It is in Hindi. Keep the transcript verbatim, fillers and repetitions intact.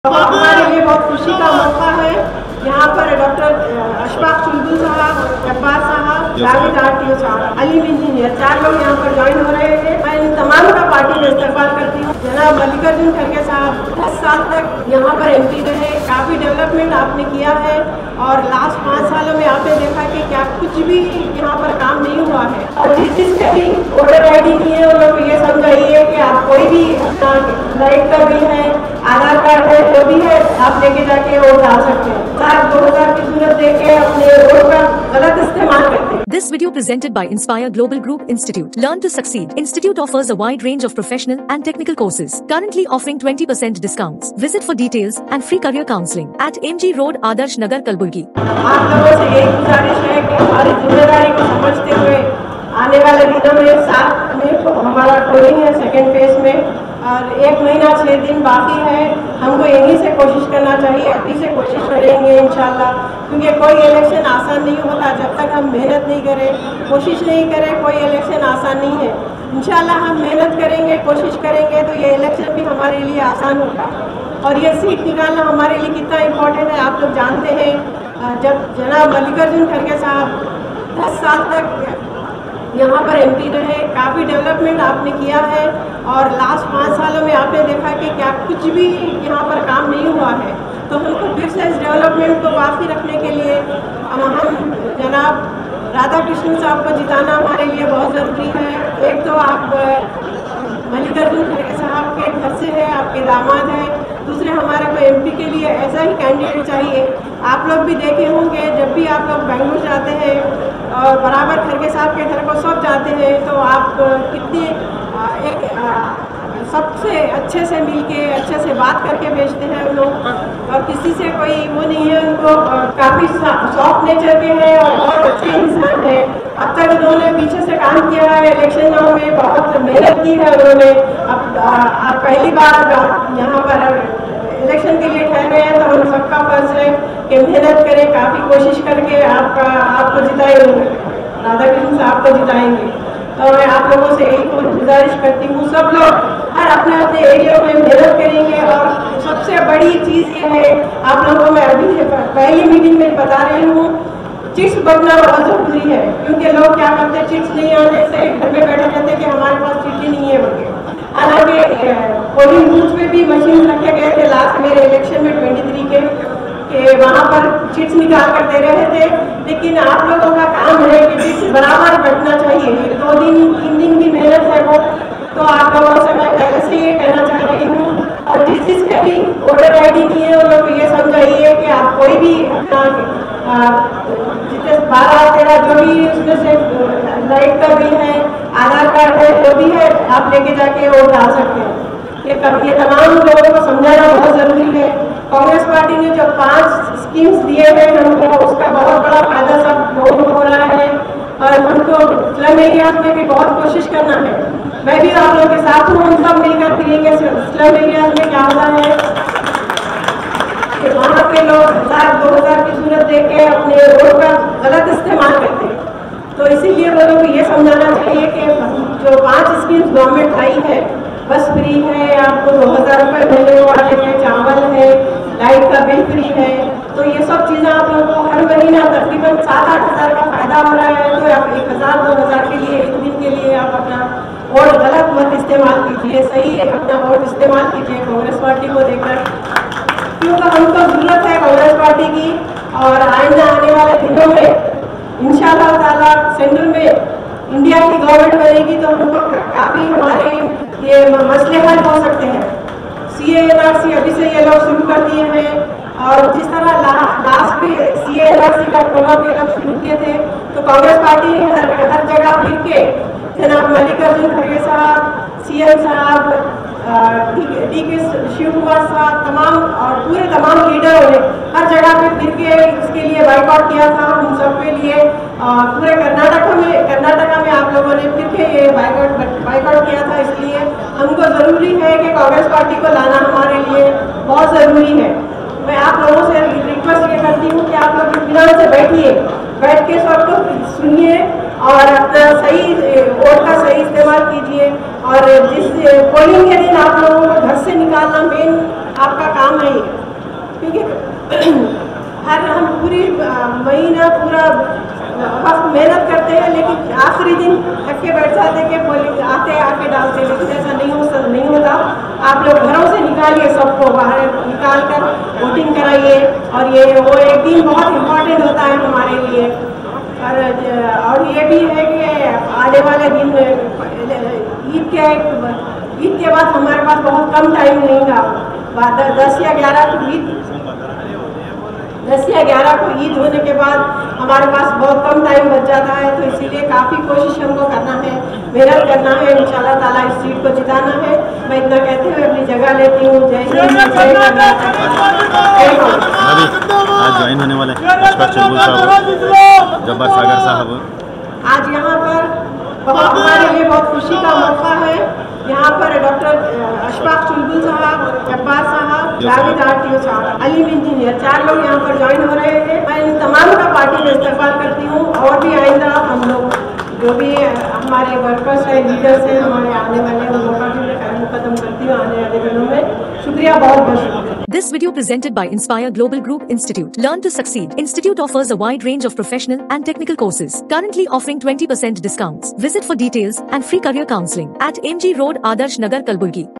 हमारे लिए बहुत खुशी का मौका है। यहाँ पर डॉक्टर अशफाक चुलबुल साहब, जब्बार साहब, जावेद आरटीओ साहब, अलीम इंजीनियर, चार लोग यहाँ पर ज्वाइन हो रहे हैं। मैं इन तमाम का पार्टी में इस्तेमाल करती हूँ। जनाब मल्लिकार्जुन खड़गे साहब दस साल तक यहाँ पर एमपी रहे, काफ़ी डेवलपमेंट आपने किया है और लास्ट पाँच सालों में आपने देखा कि क्या कुछ भी यहाँ पर काम नहीं हुआ है। और जिस जिसके भी वोटर आई डी नहीं है उन लोग ये समझाइए कि आप कोई भी अपना लाइट का बिल है, आधार कार्ड है, जो भी है आप लेके जाके वोट डाल सकते हैं। दो हजार की सूरत देके अपने वोट का गलत इस्तेमाल करते हैं। This video presented by Inspire Global Group Institute. Learn to succeed. Institute offers a wide range of professional and technical courses. Currently offering twenty percent discounts. Visit for details and free career counseling at M G Road, Adarsh Nagar, Kalburgi. आप लोगों से एक गुजारिश है कि हमारी जिम्मेदारी को समझते हुए आने वाले दिनों में सात मई को हमारा कोडिंग है सेकेंड फेज में और एक महीना छः दिन बाकी है। हमको यहीं से कोशिश करना चाहिए, अभी से कोशिश करेंगे इंशाल्लाह, क्योंकि कोई इलेक्शन आसान नहीं होता जब तक हम मेहनत नहीं करें, कोशिश नहीं करें। कोई इलेक्शन आसान नहीं है। इंशाल्लाह हम मेहनत करेंगे, कोशिश करेंगे तो ये इलेक्शन भी हमारे लिए आसान होगा। और ये सीट निकालना हमारे लिए कितना इम्पोर्टेंट है आप लोग जानते हैं। जब जनाब मल्लिकार्जुन खड़गे साहब दस साल तक यहाँ पर एमपी रहे, काफ़ी डेवलपमेंट आपने किया है और लास्ट पाँच सालों में आपने देखा कि क्या कुछ भी यहाँ पर काम नहीं हुआ है। तो हमको फिर से इस डेवलपमेंट को काफ़ी रखने के लिए हम जनाब राधा कृष्णन साहब को जिताना हमारे लिए बहुत ज़रूरी है। एक तो आप मल्लिकार्जुन खड़गे साहब के घर से है, आपके दामाद हैं, दूसरे हमारे को एमपी के लिए ऐसा ही कैंडिडेट चाहिए। आप लोग भी देखे होंगे जब भी आप लोग बेंगलुरु जाते हैं और बराबर खड़गे साहब के घर को सब जाते हैं तो आप कितनी एक सबसे अच्छे से मिलके अच्छे से बात करके भेजते हैं उन लोग और किसी से कोई वो नहीं है। उनको काफ़ी सॉफ्ट नेचर के हैं और बहुत अच्छे इंसान है। अब तक उन्होंने पीछे से काम किया है, इलेक्शनों में बहुत मेहनत की है उन्होंने। अब आप पहली बार यहाँ पर इलेक्शन के लिए ठहरे हैं तो हम सबका फर्ज है कि मेहनत करें, काफ़ी कोशिश करके आपका आपको जिताएंगे, राधा कृष्ण साहब को जिताएंगे। तो मैं आप लोगों से यही गुजारिश करती हूँ, सब लोग हर अपने अपने एरिया में मेहनत करेंगे। और सबसे बड़ी चीज़ ये है, आप लोगों को मैं अभी पहली मीटिंग में बता रही हूँ, चिट्स बनना बहुत ज़रूरी है। क्योंकि लोग क्या करते हैं, चिट्स नहीं आने से घर में बैठे रहते कि हमारे पास चिट्ठी नहीं है बोल। हालांकि पोलिंग बूथ पे भी मशीन रखे गए थे लास्ट मेरे इलेक्शन में ट्वेंटी थ्री के कि वहाँ पर चिट्स निकाल कर दे रहे थे, लेकिन आप लोगों का काम है कि चिट्स बराबर बैठना चाहिए। दो दिन तीन दिन की मेहनत है वो, तो आप लोगों से मैं पहले से ये कहना चाह रही हूँ। और जिस जिसके भी वोटर आई डी नहीं है उन लोग ये समझाइए कि आप कोई भी अपना जितने बारह तेरह जो भी उसमें से लाइट का बिल है, आधार कार्ड है, जो भी है आप लेके जाके वोट डाल सकते हैं। ये ये तमाम लोगों को समझाना बहुत ज़रूरी है। कांग्रेस पार्टी ने जो पांच स्कीम्स दिए हैं हमको, उसका बहुत बड़ा फायदा सब लोगों को हो रहा है और हमको स्लम एरियाज में भी बहुत कोशिश करना है। मैं भी आप लोगों के साथ हूँ, हम सब मिलकर फिरेंगे। स्लम एरियाज में क्या होता है कि वहाँ पे लोग हजार दो हजार की सूरत दे के अपने वोट का गलत इस्तेमाल करते हैं। तो इसीलिए वो लोग ये समझाना चाहिए कि जो पांच स्कीम्स गवर्नमेंट आई है, बस फ्री है, आपको दो हज़ार रुपये मिलने वाले हैं, चावल है, लाइट का बिल फ्री है। तो ये सब चीज़ें आप लोगों को हर महीना तकरीबन सात आठ हज़ार का फायदा हो रहा है। तो आप एक हज़ार दो हज़ार के लिए एक दिन के लिए आप अपना वोट गलत मत इस्तेमाल कीजिए, सही अपना वोट इस्तेमाल कीजिए कांग्रेस पार्टी को देकर, क्योंकि हमको ज़रूरत है कांग्रेस पार्टी की। और आइंदा आने वाले दिनों में इंशाअल्लाह ताला सेंट्रल में इंडिया की गवर्नमेंट बनेगी तो हमको काफ़ी हमारे ये मसले हल हो सकते हैं। सी ए एन आर सी अभी से ये लोग शुरू कर दिए हैं और जिस तरह ला, लास्ट में सी ए एन आर सी का प्रोग्राम ये लोग शुरू किए थे तो कांग्रेस पार्टी ने हर हर जगह फिर के जनाब मल्लिकार्जुन खड़गे साहब, सी एम साहब, डी के शिव कुमार साहब, तमाम और पूरे तमाम लीडरों ने हर जगह पे फिर के इसके लिए बाइकआउट किया था। हम सब के लिए पूरे कर्नाटक में कर्नाटका में आप लोगों ने फिर के ये बाइकआउट बाइकआउट किया था। इसलिए हमको ज़रूरी है कि कांग्रेस पार्टी को लाना हमारे लिए बहुत ज़रूरी है। मैं आप लोगों से रिक्वेस्ट ये करती हूँ कि आप लोग इत्मीनान से बैठिए, बैठ के सबको सुनिए और अपना सही वोट का सही इस्तेमाल कीजिए। और जिस पोलिंग के दिन आप लोगों को घर से निकालना मेन आपका काम है ये, क्योंकि हर हम पूरी महीना पूरा वक्त मेहनत करते हैं, लेकिन आखिरी दिन थक के बैठ जाते कि पोलिंग आते आके डालते, लेकिन ऐसा नहीं हो नहीं होता। आप लोग घरों से निकालिए, सबको बाहर निकाल कर वोटिंग कराइए, और ये वो एक दिन बहुत इम्पोर्टेंट होता है हमारे लिए। और और ये भी है कि आने वाले दिन ईद के ईद के बाद हमारे पास बहुत कम टाइम रहेगा, बाद दस या ग्यारह को ईद दस या ग्यारह को ईद होने के बाद हमारे पास बहुत कम टाइम बच जाता है, तो इसीलिए काफ़ी कोशिश हमको करना है, मेहनत करना है, इंशाल्लाह ताला इस सीट को जिताना है। मैं इतना कहते हुए अपनी जगह लेती हूँ। जय हिंद, जय कर्नाटक। आज ज्वाइन होने वाले अशफाक चुलबुल साहब, जब्बार सागर साहब, आज यहाँ पर बहुत हमारे लिए बहुत खुशी का मौका है। यहाँ पर डॉक्टर अशफाक चुलबुल साहब, जब्बार साहब, जावेद आरटीओ साहब, अलीम इंजीनियर, चार लोग यहाँ पर ज्वाइन हो रहे हैं। मैं इन तमाम का पार्टी में इस्तेमाल करती हूँ, और भी आइंदा हम लोग जो भी हमारे वर्कर्स हैं, लीडर्स हैं हमारे आने वाले, उन लोगों का भी मैं खत्म करती हूँ आने वाले दिनों में। शुक्रिया, बहुत बहुत शुक्रिया। This video presented by Inspire Global Group Institute. Learn to succeed. Institute offers a wide range of professional and technical courses. Currently offering twenty percent discounts. Visit for details and free career counseling at M G Road, Adarsh Nagar, Kalburgi.